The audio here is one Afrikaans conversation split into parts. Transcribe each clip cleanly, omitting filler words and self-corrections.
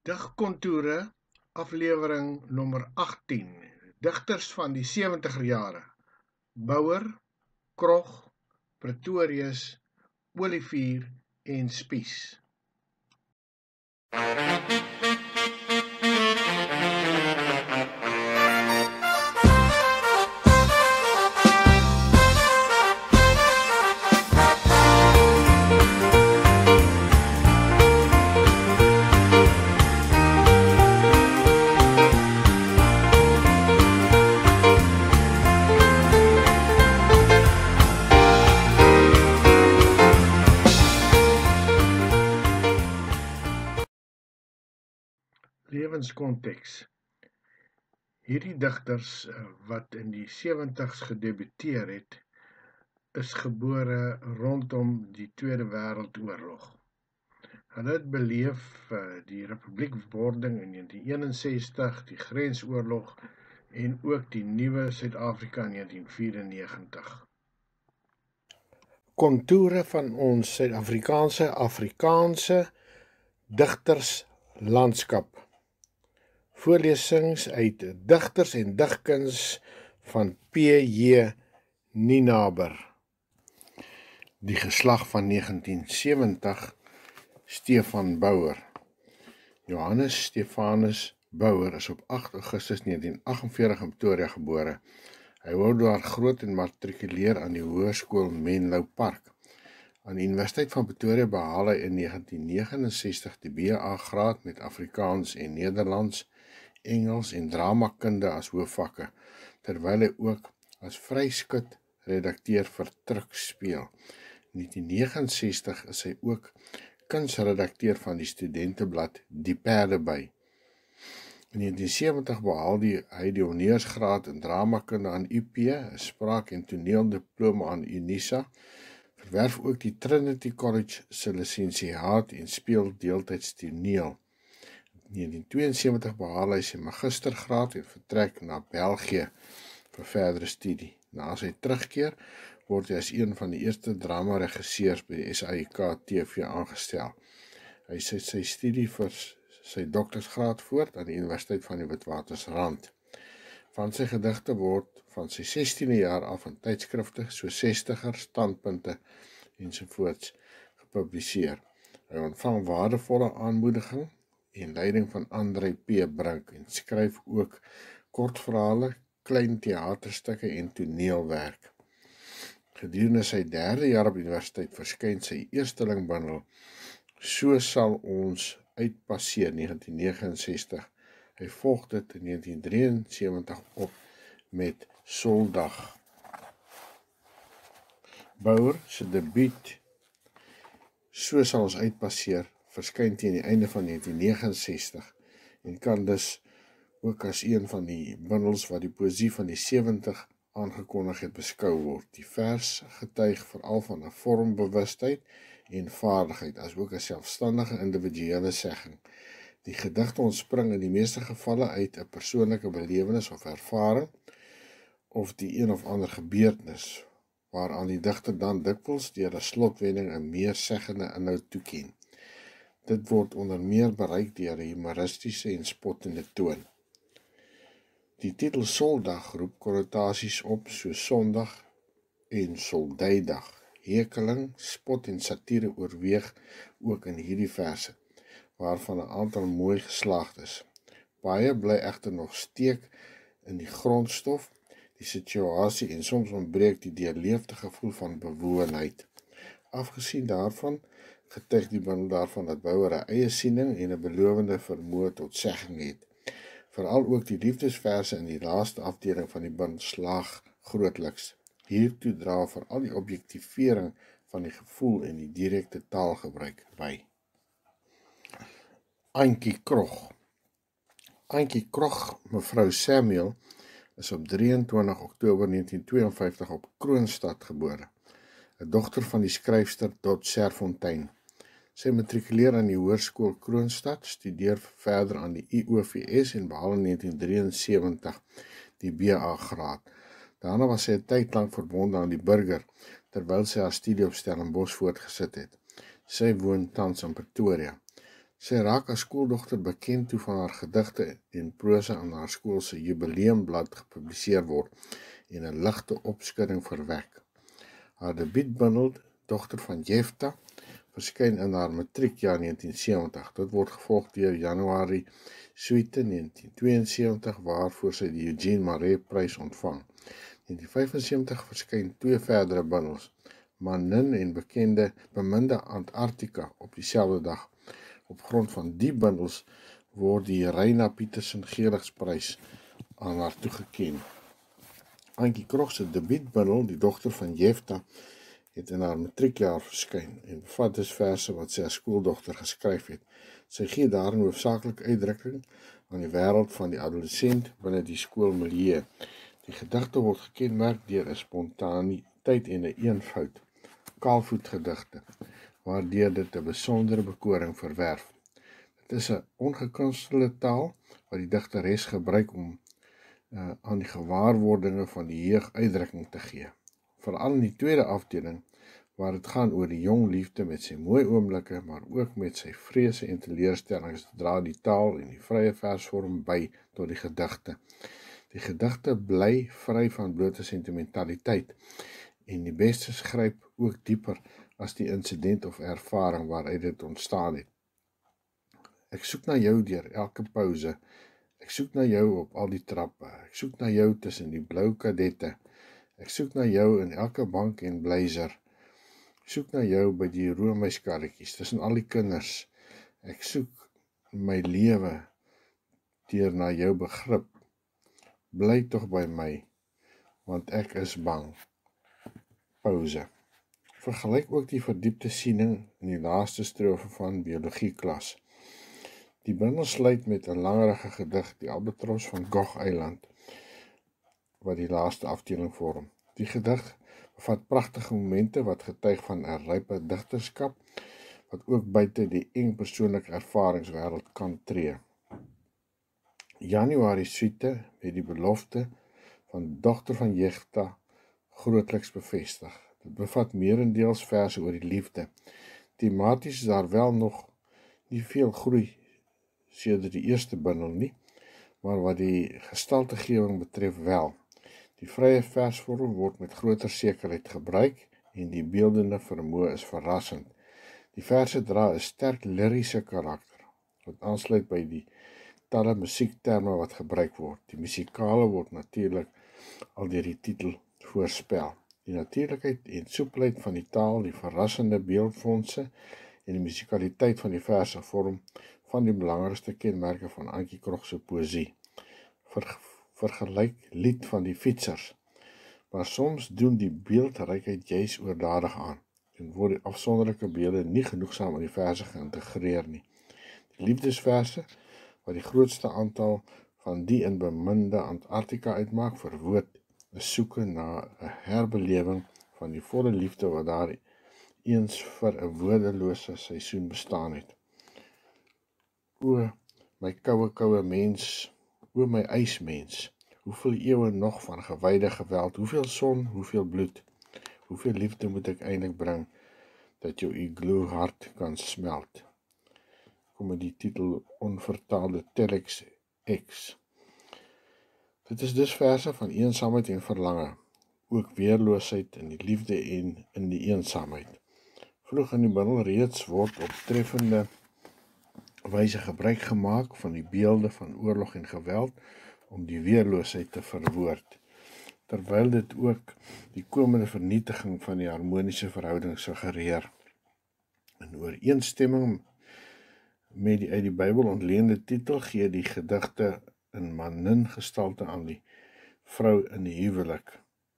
Digkontoere, aflewering nommer 18. Digters van die 70er jare. Bouwer, Krog, Pretorius, Olivier en Spies. Lewenskonteks. Hierdie digters wat in die 70's gedebuteer het, is gebore rondom die Tweede Wêreldoorlog. Hulle het beleef die republiekwording in 1961, die grensoorlog en ook die nuwe Suid-Afrika in 1994. Kontoere van ons Suid-Afrikaanse digterslandskap. Voorlesings uit Digters en Digkuns van P.J. Nienaber. Die geslag van 1970, Stefan Bouwer. Johannes Stefanus Bouwer is op 8 Augustus 1948 in Pretoria gebore. Hy wou daar groot en matrikuleer aan die Hoërskool Menlo Park. Aan die Universiteit van Pretoria behaal hy in 1969 die BA graad met Afrikaans en Nederlands, Engels en dramakunde as hoofvakke, terwyl hy ook as vryskut redakteur vir Truk speel. In 1969 is hy ook kunsredakteur van die studenteblad Die Perde by. In 1970 behaal hy die honeursgraad in dramakunde aan UP, 'n spraak- en toneeldiploma aan Unisa, verwerf ook die Trinity College se lisensiaat en speel deeltyds toneel. In 1972 behaal hy sy magistergraad en vertrek na België vir verdere studie. Na sy terugkeer word hy as een van die eerste drama-regisseurs by die SAIK TV aangestel. Hy sit sy studie vir sy doktorsgraad voort aan die Universiteit van die Witwatersrand. Van sy gedigte word van sy 16de jaar af in tydskrifte so 60er, standpunte ensovoorts gepubliseer. Hy ontvang waardevolle aanmoediging en leiding van André P. Brink en skryf ook kortverhale, klein theaterstukke en toneelwerk. Gedurende sy 3de jaar op universiteit verskyn sy eerstelingbundel So sal ons uitpasseer 1969. Hy volg dit in 1973 op met Soldag. Bouwer se debuut So sal ons uitpasseer verskyn teen die einde van 1969 en kan dus ook as een van die bundels wat die poësie van die 70 aangekondig het beskou word. Die vers getuig veral van 'n vormbewustheid en vaardigheid, as ook 'n selfstandige individuele segging. Die gedigte ontspring in die meeste gevalle uit 'n persoonlike belewenis of ervaring of die een of ander gebeurtenis, waaraan die digter dan dikwels deur 'n slotwending 'n meer seggende inhoud toeken. Dit word onder meer bereik deur 'n humoristiese en spottende toon. Die titel Soldag roep konnotasies op soos Sondag en Soldydag. Hekeling, spot en satire oorweeg ook in hierdie verse, waarvan 'n aantal mooi geslaagd is. Baie bly egter nog steek in die grondstof, die situasie en soms ontbreek die deurleefde gevoel van bewoonheid. Afgesien daarvan getuig die bundel daarvan dat Bouwer 'n eie siening en 'n belovende vermoë tot segging het. Veral ook die liefdesverse in die laaste afdeling van die bundel slaag grootliks. Hiertoe dra veral die objektivering van die gevoel en die direkte taalgebruik by. Antjie Krog. Antjie Krog, mevrou Samuel, is op 23 Oktober 1952 op Kroonstad gebore, 'n dogter van die skryfster Dot Serfontein. Sy matrikuleer aan die Hoërskool Kroonstad, studeer verder aan die IOVS en behaal in 1973 die BA graad. Daarna was sy 'n tyd lank verbonde aan die Burger, terwyl sy haar studie op Stellenbosch voortgesit het. Sy woon tans in Pretoria. Sy raak as skooldogter bekend toe van haar gedigte en prosa aan haar skool se jubileumblad gepubliseer word en 'n ligte opskudding verwek. Haar debuutbundel, Dogter van Jefta, verskyn in haar matriekjaar 1970. Dit word gevolg deur Januarie Suite 1972, waarvoor sy die Eugene Marais Prys ontvang. 1975 verskyn 2 verdere bundels, Manin en Beminde Antarctica, op dieselfde dag. Op grond van die bundels word die Reina Petersen Gerigsprys aan haar toegeken. Antjie Krog se debuutbundel, Die Dogter van Jefta, het in haar matriekjaar verskyn en bevat dus verse wat sy as skooldogter geskryf het. Sy gee daarin hoofsaaklik uitdrukking aan die wêreld van die adolescent binne die skoolmilieu. Die gedigte word gekenmerk deur 'n spontaniteit en 'n eenvoud, kaalvoetgedigte, waardeur dit 'n besondere bekoring verwerf. Dit is 'n ongekunstelde taal wat die digteres gebruik om aan die gewaarwordinge van die jeug uitdrukking te gee. Veral in die tweede afdeling, waar dit gaan oor die jong liefde met sy mooi oomblikke, maar ook met sy vrese en teleurstellings, dra die taal en die vrye versvorm by tot die gedigte. Die gedigte bly vry van blote sentimentaliteit en die beste gryp ook dieper as die insident of ervaring waaruit dit ontstaan het. Ek soek na jou deur elke pouse, ek soek na jou op al die trappe, ek soek na jou tussen die blou kadette, ek soek na jou in elke bank en blyser, ek soek na jou by die roomyskarretjies, tussen al die kinders, ek soek my lewe deur na jou begrip, bly tog by my, want ek is bang. Pauze. Vergelyk ook die verdiepte siening in die laaste strofe van biologieklas. Die bundel sluit met 'n langerige gedig, Die Albatros van Gog Eiland, wat die laaste afdeling vorm. Die gedig bevat pragtige momente wat getuig van 'n rype digterskap, wat ook buite die eng persoonlike ervaringswêreld kan tree. Januarie Suite met die belofte van Dogter van Jefta grootliks bevestig. Dit bevat meerendeels verse oor die liefde. Thematies is daar wel nog nie veel groei sedert die eerste bundel nie, maar wat die gestaltegewing betref wel. Die vrye versvorm word met groter sekerheid gebruik en die beeldende vermoë is verrassend. Die verse dra 'n sterk liriese karakter, wat aansluit by die talle musiekterme wat gebruik word. Die musikale word natuurlik al deur die titel voorspel. Die natuurlikheid en soepelheid van die taal, die verrassende beeldfondse en die musikaliteit van die verse vorm van die belangrikste kenmerke van Antjie Krog se poësie. Vergelyk Lied van die Fietsers, maar soms doen die beeldrykheid juis oordadig aan en word die afsonderlike beelde nie genoegsaam in die verse geïntegreer nie. Die liefdesverse, wat die grootste aantal van die in Beminde Antarctica uitmaak, verwoord 'n soeke na 'n herbelewing van die volle liefde wat daar eens vir 'n woordelose seisoen bestaan het. O, my koue mens, o my ysmens, hoeveel eeue nog van gewyde geweld, hoeveel son, hoeveel bloed, hoeveel liefde moet ek eintlik bring, dat jou igloo hart kan smelt. Kom met die titel Onvertaalde Telex X. Dit is dus verse van eensaamheid en verlange, ook weerloosheid in die liefde en in die eensaamheid. Vroeg in die bundel reeds word op treffende wyse gebruik gemaak van die beelde van oorlog en geweld om die weerloosheid te verwoord, terwyl dit ook die komende vernietiging van die harmoniese verhouding suggereer. In ooreenstemming met die uit die Bybel ontleende titel gee die gedigte in Manin gestalte aan die vrou in die huwelik.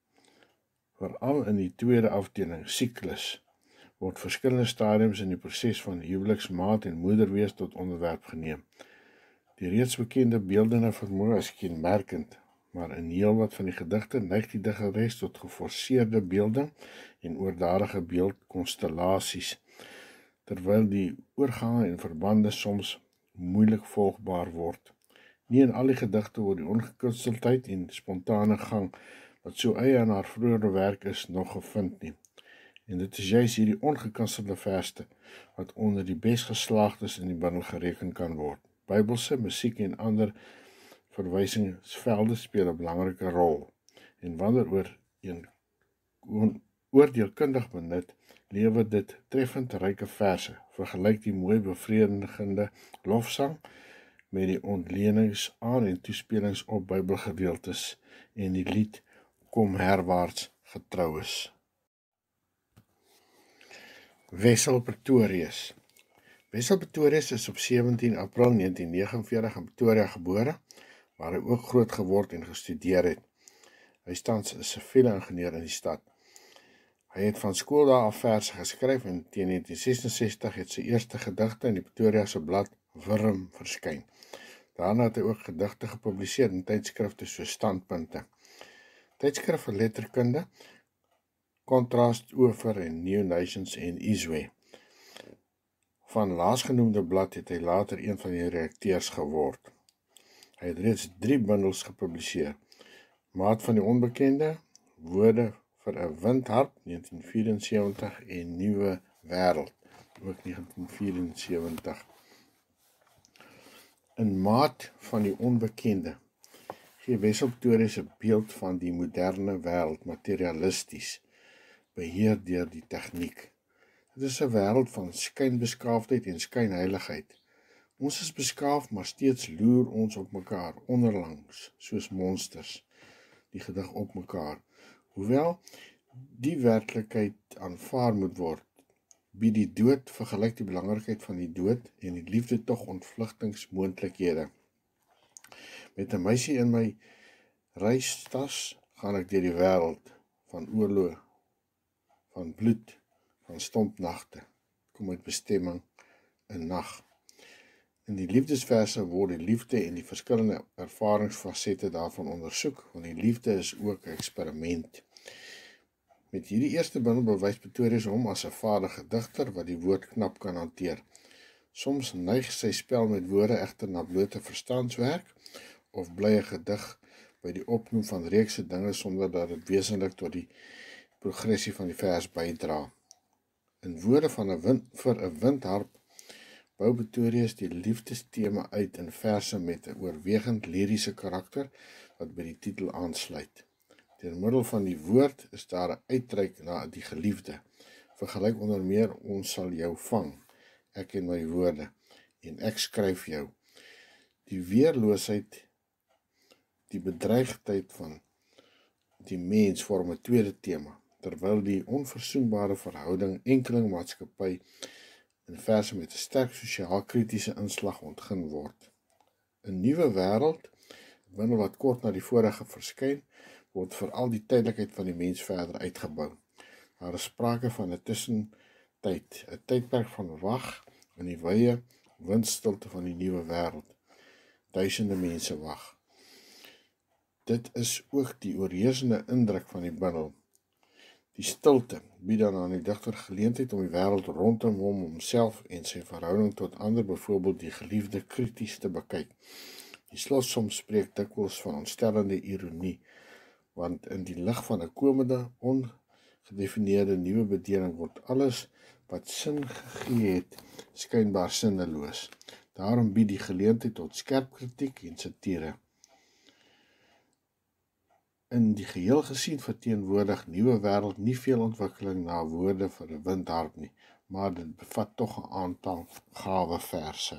Veral in die tweede afdeling, Siklus, word verskillende stadiums in die proses van huweliksmaat en moederwees tot onderwerp geneem. Die reeds bekende beeldende vermoë is kenmerkend, maar in heelwat van die gedigte neig die digteres tot geforseerde beelding en oordadige beeldkonstellasies, terwyl die oorgange en verbande soms moeilik volgbaar word. Nie in al die gedigte word die ongekunsteldheid en spontane gang wat so eie aan haar vroeëre werk is nog gevind nie. En dit is juist hierdie ongekunstelde verse wat onder die besgeslaagdes in die bundel gereken kan word. Bybelse, musiek en ander verwysingsvelde speel 'n belangrike rol. En wanneer oordeelkundig benut, lewer dit treffend ryke verse. Vergelyk die mooi bevredigende lofsang met die ontlenings aan en toespelings op Bybelgedeeltes en die lied Kom herwaarts getroues. Wessel Pretorius. Wessel Pretorius is op 17 April 1949 in Pretoria gebore, waar hy ook groot geword en gestudeer het. Hy is tans 'n siviele ingenieur in die stad. Hy het van skooldae af verse geskryf en teen 1966 het sy eerste gedigte in die Pretoriase blad Wurm verskyn. Daarna het hy ook gedigte gepubliseer in tydskrifte soos Standpunte, Tydskrif vir Letterkunde, Contrast Oever en New Nations en Iswe. Van laasgenoemde blad het hy later een van die redakteurs geword. Hy het reeds 3 bundels gepubliseer. Maat van die Onbekende, Woorde vir 'n Windharp, 1974 en Nuwe Wêreld, ook 1974. In Maat van die Onbekende gee Wessel Pretorius 'n beeld van die moderne wêreld, materialisties, beheer deur die tegniek. Dit is 'n wêreld van skynbeskaafdheid en skynheiligheid. Ons is beskaaf, maar steeds loer ons op mekaar, onderlangs, soos monsters, die gedig op mekaar. Hoewel die werklikheid aanvaar moet word, bied die dood vergelyk die belangrikheid van die dood en die liefde tog ontvlugtingsmoontlikhede. Met 'n meisie in my reistas gaan ek deur die wêreld van oorlog, van bloed, van stompnagte, kom uit bestemming in nag. In die liefdesverse word die liefde en die verskillende ervaringsfasette daarvan ondersoek, want die liefde is ook 'n eksperiment. Met hierdie eerste bundel bewys Pretorius hom as 'n vaardige digter wat die woord knap kan hanteer. Soms neig sy spel met woorde egter na blote verstaanswerk, of bly 'n gedig by die opnoem van reekse dinge sonder dat dit wesentlik tot die progressie van die vers bydra. In Woorde vir 'n Windharp bou Pretorius die liefdestema uit in verse met 'n oorwegend liriese karakter wat by die titel aansluit. Deur middel van die woord is daar 'n uitreik na die geliefde. Vergelyk onder meer ons sal jou vang, ek en my woorde, en ek skryf jou. Die weerloosheid, die bedreigdheid van die mens vorm 'n tweede tema, terwyl die onverzoenbare verhouding enkeling maatskappy in verse met 'n sterk sosiaal-kritiese inslag ontgin word. 'n Nuwe Wêreld, bundel wat kort na die vorige verskyn, word veral die tydelikheid van die mens verder uitgebou. Daar is sprake van 'n tussentyd, 'n tydperk van wag in die wye windstilte van die nuwe wêreld. Duisende mense wag. Dit is ook die oorheersende indruk van die bundel. Die stilte bied dan aan die digter geleentheid om die wêreld rondom hom, homself en sy verhouding tot ander, byvoorbeeld die geliefde, krities te bekyk. Die slotsom spreek dikwels van ontstellende ironie, want in die lig van 'n komende, ongedefinieerde nuwe bedeling word alles wat sin gegee het, skynbaar sinneloos. Daarom bied die geleentheid tot skerp kritiek en satire. In die geheel gesien verteenwoordig Nuwe Wêreld nie veel ontwikkeling na Woorde vir 'n Windharp nie, maar dit bevat tog 'n aantal gawe verse.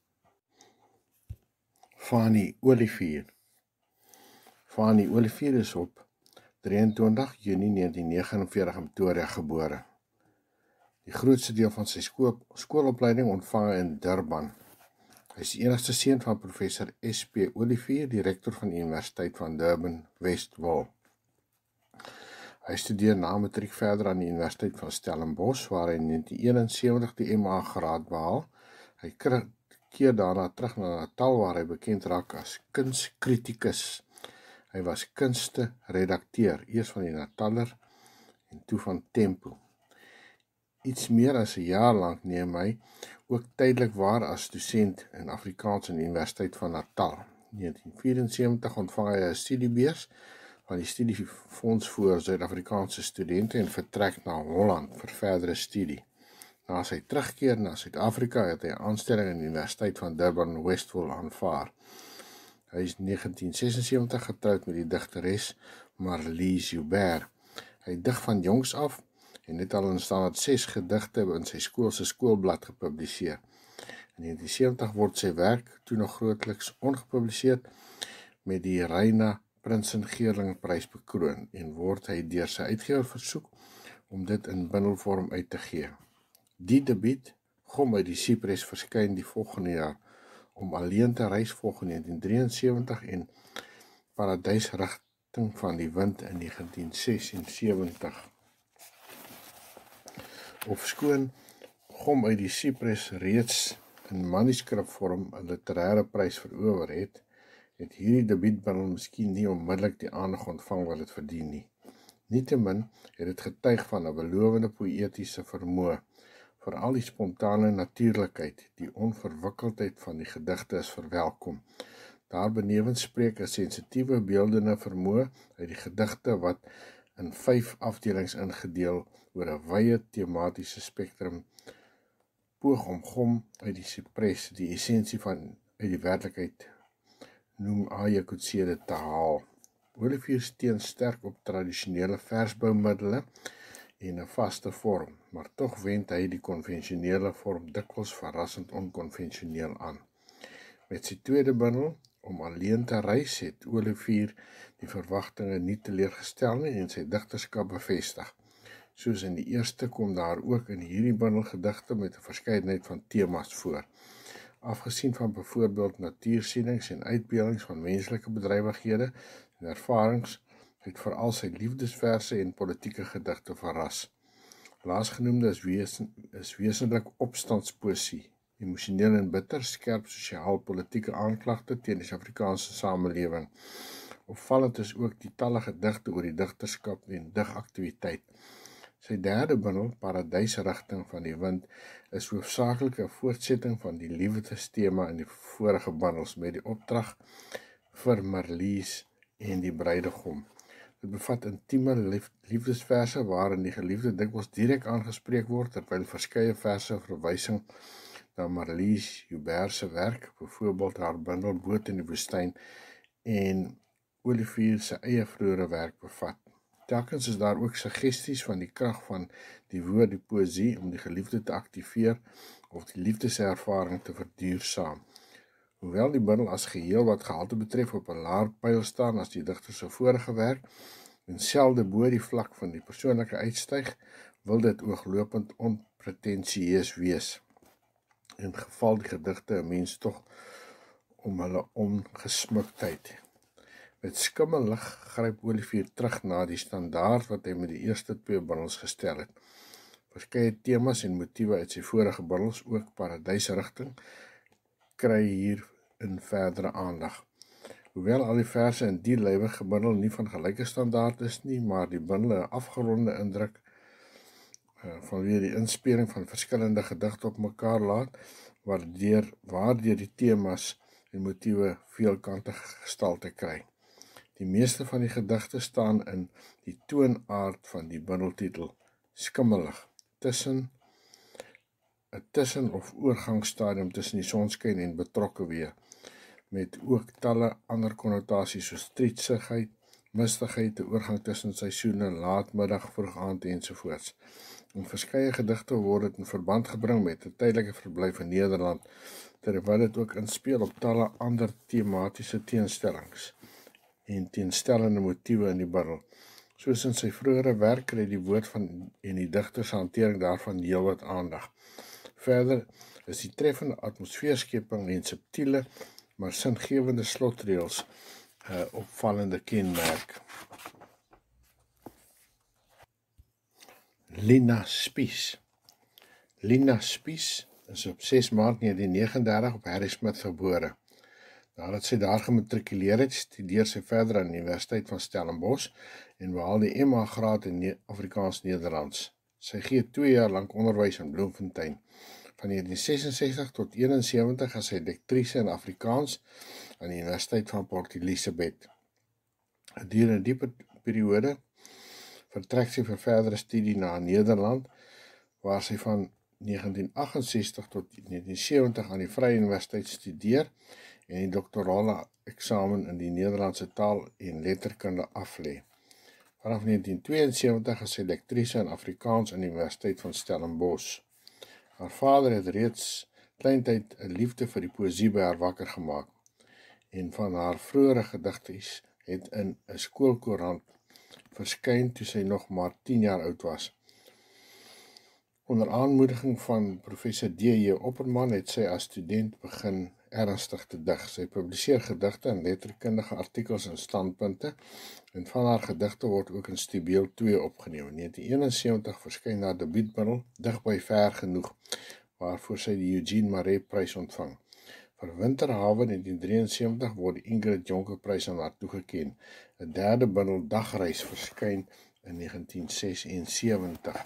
Fanny Olivier. Fanny Olivier is op 23 Junie 1949 in Pretoria gebore. Die grootste deel van sy skoolopleiding ontvang hy in Durban. Hy is die enigste seun van professor SP Olivier, die rektor van die Universiteit van Durban, Westville. Hy studeer na matriek verder aan die Universiteit van Stellenbosch, waar hy in 1971 die MA graad behaal. Hy keer daarna terug na Natal, waar hy bekend raak as kunskritikus. Hy was kunste redakteur, eers van die Nataller en toe van Tempo. Iets meer as 'n jaar lank neem hy ook tydelik waar as dosent in Afrikaans aan die Universiteit van Natal. In 1974 ontvang hy 'n studiebeurs van die studiefonds vir Suid-Afrikaanse studente en vertrek na Holland vir verdere studie. Na sy terugkeer na Suid-Afrika het hy 'n aanstelling aan die Universiteit van Durban Westville aanvaar. Hy is 1976 getroud met die digteres Marlies Joubert. Hy dig van jongs af en het al in standaard 6 gedigte in sy skool se skoolblad gepubliseer. In 1970 word sy werk, toe nog grootliks ongepubliseer, met die Reina Prinsen Geerling-prys bekroon en word hy deur sy uitgewer versoek om dit in bundelvorm uit te gee. Die debuut, Gom uit die Cypress, verskyn die volgende jaar, Om alleen te reis volg in 1973 en Paradysrigting van die wind in 1976. Ofskoon Gom uit die Cypress reeds in manuskripvorm 'n literêre prys verower het hierdie debuutbundel miskien nie onmiddellik die aandag ontvang wat dit verdien nie. Nietemin het dit getuig van 'n belovende poëtiese vermoë. Veral die spontane natuurlikheid, die onverwikkeldheid van die gedigte is verwelkom. Daarbenewens spreek 'n sensitiewe beeldende vermoë uit die gedigte wat in 5 afdelings ingedeel oor 'n wye tematiese spektrum poog om Gom uit die Cypress die essensie van uit die werklikheid noem Aya Coetzee te haal. Olivier steun sterk op tradisionele versboumiddele en 'n vaste vorm, maar tog wend hy die konvensionele vorm dikwels verrassend onkonvensioneel aan. Met sy tweede bundel, Om alleen te reis, het Olivier die verwagtinge nie teleurgestel nie en sy digterskap bevestig. Soos in die eerste kom daar ook in hierdie bundel gedigte met 'n verskeidenheid van temas voor. Afgesien van byvoorbeeld natuursienings en uitbeeldings van menslike bedrywighede en ervarings, het veral sy liefdesverse en politieke gedigte verras. Laasgenoemde is wesentlik opstandspoesie, emosioneel en bitter, skerp sosiaal-politieke aanklagte teen die Suid-Afrikaanse samelewing. Opvallend is ook die talle gedigte oor die digterskap en digaktiwiteit. Sy derde bundel, Paradysrigting van die wind, is hoofsaaklik 'n voortsetting van die liefdestema in die vorige bundels met die opdrag vir Marlies en die bruidegom. Dit bevat intieme liefdesverse waarin die geliefde dikwels direk aangespreek word, terwyl verskeie verse verwysing na Marlies Joubert se werk, byvoorbeeld haar bundel Boot in die woestyn en Olivier se eie vroeëre werk bevat. Telkens is daar ook suggesties van die krag van die woord, die poësie, om die geliefde te aktiveer of die liefdeservaring te verduursaam. Hoewel die bundel as geheel wat gehalte betref op 'n laer pyl staan as die digter se vorige werk, en selde bo die vlak van die persoonlike uitstyg, wil dit ooglopend onpretensieus wees. In geval die gedigte 'n mens tog om hulle ongesmuktheid. Met skimmelig gryp Olivier terug na die standaard wat hy met die eerste 2 bundels gestel het. Verskeie temas en motiewe uit sy vorige bundels, ook Paradysrigting, kry hier in verdere aandag. Hoewel al die verse in die lywige bundel nie van gelyke standaard is nie, maar die bundel 'n afgeronde indruk vanweë die inspeling van verskillende gedigte op mekaar laat, waardeur die temas en motiewe veelkantige gestalte kry. Die meeste van die gedigte staan in die toonaard van die bundeltitel, skimmelig, tussen of oorgangsstadium tussen die sonskyn en betrokke weer, met ook talle ander konnotasies soos trietsigheid, mistigheid, 'n oorgang tussen seisoene, laatmiddag, vroegaand ensovoorts. In verskeie gedigte word dit in verband gebring met 'n tydelike verblyf in Nederland, terwyl dit ook inspel op talle ander tematiese teenstellings en teenstellende motiewe in die bundel. Soos in sy vroeëre werk kry die woord van en die digter se hantering daarvan heelwat aandag. Verder is die treffende atmosfeerskeping en subtiele, maar singewende slotreëls 'n opvallende kenmerk. Lina Spies. Lina Spies is op 6 Maart 1939 op Harrismith gebore. Nadat sy daar gematrikuleer het, studeer sy verder aan die Universiteit van Stellenbosch en behaal die MA graad in Afrikaans-Nederlands. Sy gee 2 jaar lank onderwys in Bloemfontein. Van 1966 tot 1971 is sy lektrise in Afrikaans aan die Universiteit van Port Elizabeth. Gedurende die periode vertrek sy vir verdere studie na Nederland, waar sy van 1968 tot 1970 aan die Vrye Universiteit studeer en die doktorale eksamen in die Nederlandse taal en letterkunde aflê. Vanaf 1972 is sy lektrise in Afrikaans aan die Universiteit van Stellenbosch. Haar vader het reeds kleintyd 'n liefde vir die poësie by haar wakker gemaak en van haar vroeëre gedigtes het in 'n skoolkoerant verskyn toe sy nog maar 10 jaar oud was. Onder aanmoediging van professor D.J. Opperman het sy as student begin ernstig te dig. Sy publiseer gedigte en letterkundige artikels en standpunte en van haar gedigte word ook in Stibeel 2 opgeneem. In 1971 verskyn haar debuutbundel Digby ver genoeg, waarvoor sy die Eugene Marais Prys ontvang. Vir Winterhawe 1973 word die Ingrid Jonker Prys aan haar toegeken. 'n derde bundel Dagreis verskyn in 1976.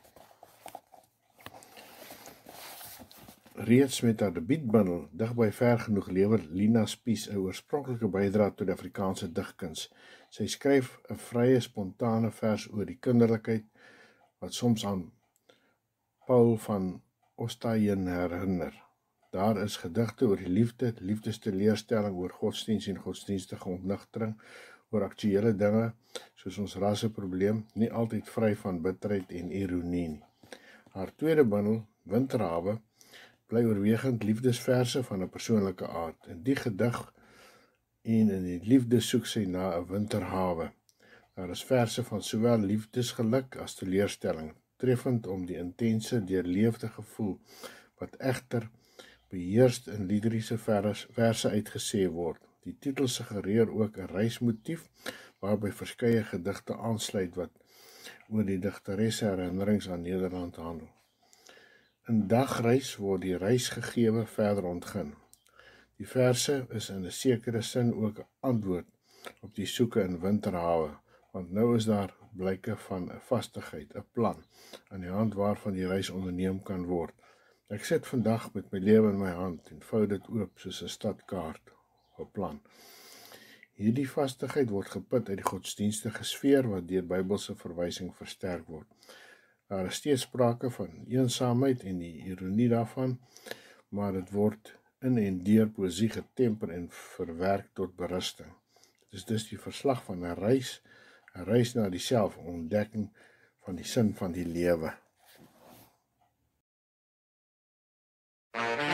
Reeds met haar debuutbundel Digby ver genoeg lewer Lina Spies 'n oorspronklike bydrae tot die Afrikaanse digkuns. Sy skryf 'n vrye, spontane vers oor die kinderlikheid wat soms aan Paul van Ostaaien herinner. Daar is gedigte oor die liefde, liefdesteleurstelling, oor godsdienst en godsdienstige ontnigtering, oor aktuele dinge soos ons rasseprobleem, nie altyd vry van bitterheid en ironie nie. Haar tweede bundel, Winterhawe, bly oorwegend liefdesverse van 'n persoonlike aard. In die gedig en in die liefde soek sy na 'n winterhawe. Daar is verse van sowel liefdesgeluk as teleurstelling, treffend om die intense, deurleefde gevoel wat egter beheerst in liederiese verse uitgesê word. Die titel suggereer ook 'n reismotief waarby verskeie gedigte aansluit wat oor die digteresse herinnerings aan Nederland handel. In Dagreis word die reisgegewe verder ontgin. Die verse is in 'n sekere sin ook 'n antwoord op die soeke in Winterhawe, want nou is daar blyke van 'n vastigheid, 'n plan, aan die hand waarvan die reis onderneem kan word. Ek sit vandag met my lewe in my hand en vou dit oop soos 'n stadkaart op 'n plan. Hierdie vastigheid word geput uit die godsdienstige sfeer wat deur Bybelse verwysing versterk word. Daar is steeds sprake van eensaamheid en die ironie daarvan, maar dit word in en deur poësie getemper en verwerk tot berusting. Dit is dus die verslag van 'n reis na die self, ontdekking van die sin van die lewe.